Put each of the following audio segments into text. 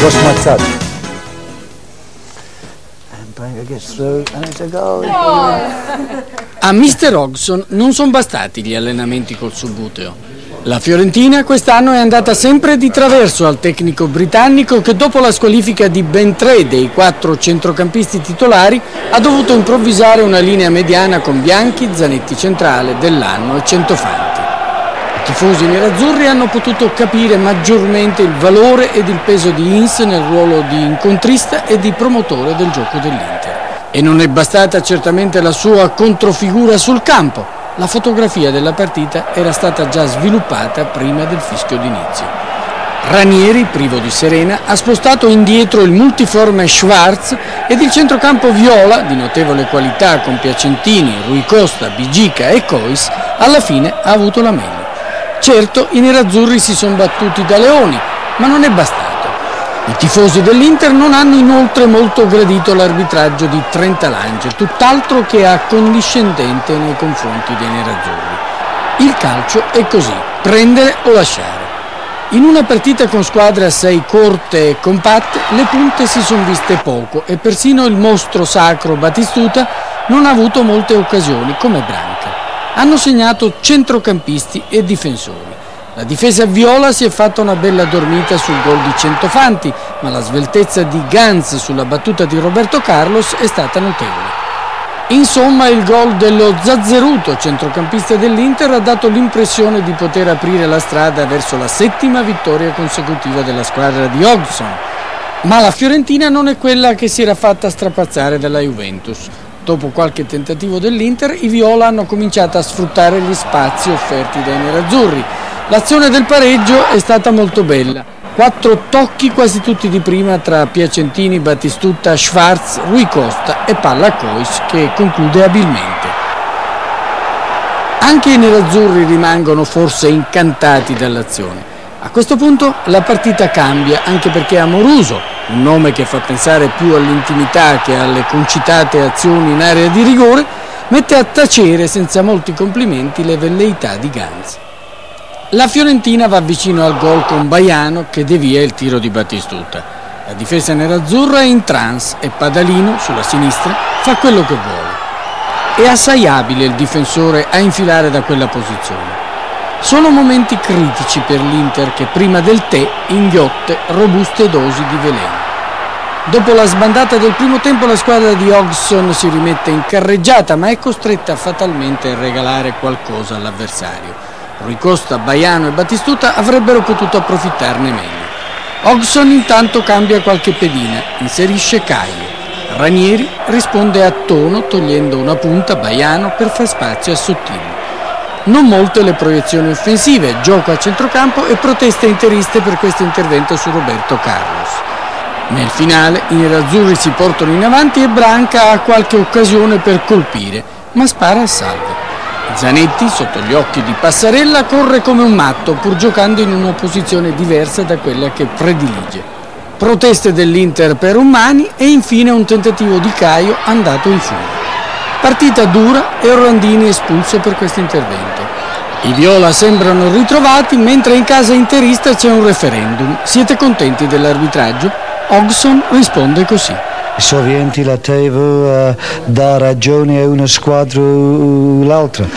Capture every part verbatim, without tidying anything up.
was smazzata. And Branca gets through and it's a goal. A mister Hodgson non sono bastati gli allenamenti col subbuteo. La Fiorentina quest'anno è andata sempre di traverso al tecnico britannico che dopo la squalifica di ben tre dei quattro centrocampisti titolari ha dovuto improvvisare una linea mediana con Bianchi, Zanetti centrale, Dell'Anno e Centofanti. I tifosi nerazzurri hanno potuto capire maggiormente il valore ed il peso di Ince nel ruolo di incontrista e di promotore del gioco dell'Inter. E non è bastata certamente la sua controfigura sul campo. La fotografia della partita era stata già sviluppata prima del fischio d'inizio. Ranieri, privo di Serena, ha spostato indietro il multiforme Schwarz ed il centrocampo viola, di notevole qualità con Piacentini, Rui Costa, Bigica e Cois, alla fine ha avuto la meglio. Certo, i nerazzurri si sono battuti da leoni, ma non è bastato. I tifosi dell'Inter non hanno inoltre molto gradito l'arbitraggio di Trentalange, tutt'altro che accondiscendente nei confronti dei nerazzurri. Il calcio è così, prendere o lasciare. In una partita con squadre assai corte e compatte, le punte si sono viste poco e persino il mostro sacro Batistuta non ha avuto molte occasioni come Branca. Hanno segnato centrocampisti e difensori. La difesa viola si è fatta una bella dormita sul gol di Centofanti, ma la sveltezza di Ganz sulla battuta di Roberto Carlos è stata notevole. Insomma, il gol dello zazzeruto centrocampista dell'Inter ha dato l'impressione di poter aprire la strada verso la settima vittoria consecutiva della squadra di Hodgson. Ma la Fiorentina non è quella che si era fatta strapazzare dalla Juventus. Dopo qualche tentativo dell'Inter, i viola hanno cominciato a sfruttare gli spazi offerti dai nerazzurri. L'azione del pareggio è stata molto bella. Quattro tocchi quasi tutti di prima tra Piacentini, Batistuta, Schwarz, Rui Costa e palla a Cois che conclude abilmente. Anche i nerazzurri rimangono forse incantati dall'azione. A questo punto la partita cambia anche perché Amoruso, un nome che fa pensare più all'intimità che alle concitate azioni in area di rigore, mette a tacere senza molti complimenti le velleità di Ganz. La Fiorentina va vicino al gol con Baiano che devia il tiro di Batistuta. La difesa nerazzurra è in trance e Padalino, sulla sinistra, fa quello che vuole. È assai abile il difensore a infilare da quella posizione. Sono momenti critici per l'Inter che prima del tè inghiotte robuste dosi di veleno. Dopo la sbandata del primo tempo la squadra di Hodgson si rimette in carreggiata ma è costretta fatalmente a regalare qualcosa all'avversario. Rui Costa, Baiano e Batistuta avrebbero potuto approfittarne meglio. Hodgson intanto cambia qualche pedina, inserisce Caio. Ranieri risponde a tono togliendo una punta a Baiano per far spazio a Sottile. Non molte le proiezioni offensive, gioco a centrocampo e proteste interiste per questo intervento su Roberto Carlos. Nel finale i nerazzurri si portano in avanti e Branca ha qualche occasione per colpire, ma spara a salvo. Zanetti, sotto gli occhi di Passarella, corre come un matto pur giocando in una posizione diversa da quella che predilige. Proteste dell'Inter per Ummani e infine un tentativo di Caio andato in fuga. Partita dura e Orlandini espulso per questo intervento. I viola sembrano ritrovati mentre in casa interista c'è un referendum. Siete contenti dell'arbitraggio? Hodgson risponde così. Sovente la tivù uh, dà ragione a una squadra o l'altra.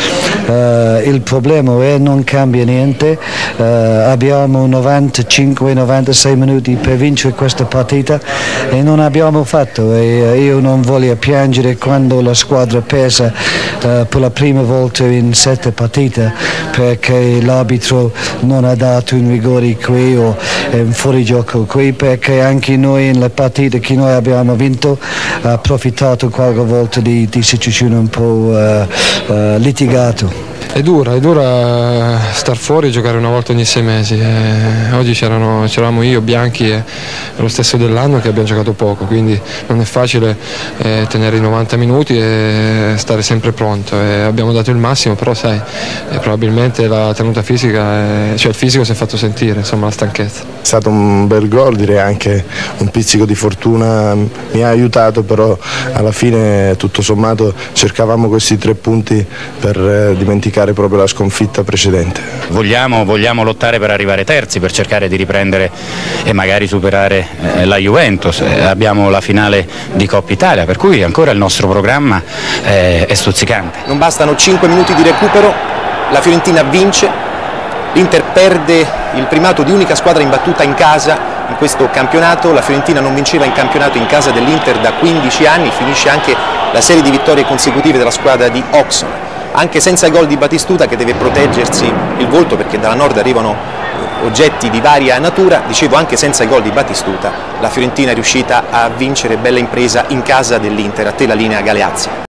Uh, il problema è non cambia niente, uh, abbiamo novantacinque novantasei minuti per vincere questa partita e non abbiamo fatto e uh, io non voglio piangere quando la squadra pesa uh, per la prima volta in sette partite perché l'arbitro non ha dato un rigore qui o un fuorigioco qui, perché anche noi in le partite che noi abbiamo vinto ha approfittato qualche volta di, di situazioni un po' uh, uh, litigato. È dura, è dura star fuori e giocare una volta ogni sei mesi. Eh, oggi c'erano, c'eravamo io, Bianchi e lo stesso Dell'Anno che abbiamo giocato poco, quindi non è facile eh, tenere i novanta minuti e stare sempre pronto. Eh, abbiamo dato il massimo, però sai, eh, probabilmente la tenuta fisica, eh, cioè il fisico si è fatto sentire, insomma la stanchezza. È stato un bel gol, direi anche un pizzico di fortuna mi ha aiutato, però alla fine tutto sommato cercavamo questi tre punti per eh, dimenticare dimenticare proprio la sconfitta precedente. Vogliamo, vogliamo lottare per arrivare terzi, per cercare di riprendere e magari superare eh, la Juventus. Eh, abbiamo la finale di Coppa Italia, per cui ancora il nostro programma eh, è stuzzicante. Non bastano cinque minuti di recupero, la Fiorentina vince, l'Inter perde il primato di unica squadra imbattuta in casa in questo campionato. La Fiorentina non vinceva in campionato in casa dell'Inter da quindici anni, finisce anche la serie di vittorie consecutive della squadra di Oxon, anche senza i gol di Batistuta, che deve proteggersi il volto perché dalla nord arrivano oggetti di varia natura. Dicevo, anche senza i gol di Batistuta la Fiorentina è riuscita a vincere, bella impresa in casa dell'Inter. A te la linea, Galeazzi.